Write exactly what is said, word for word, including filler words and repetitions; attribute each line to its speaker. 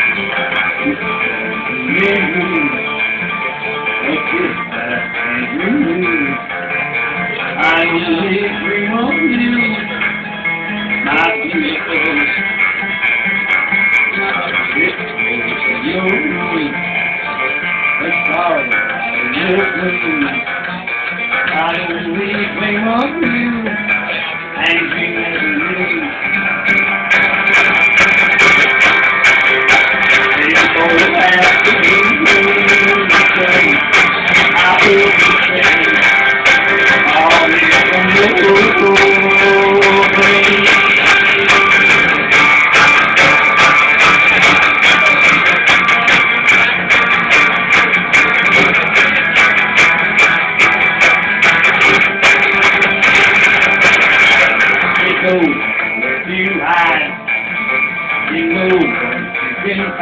Speaker 1: I only dream of you, my beautiful. It was your dream, the sorrow of your dream. I only dream of you, and dream of you. It's all that to be I feel the same. All is from you. Go where you hide, you know you can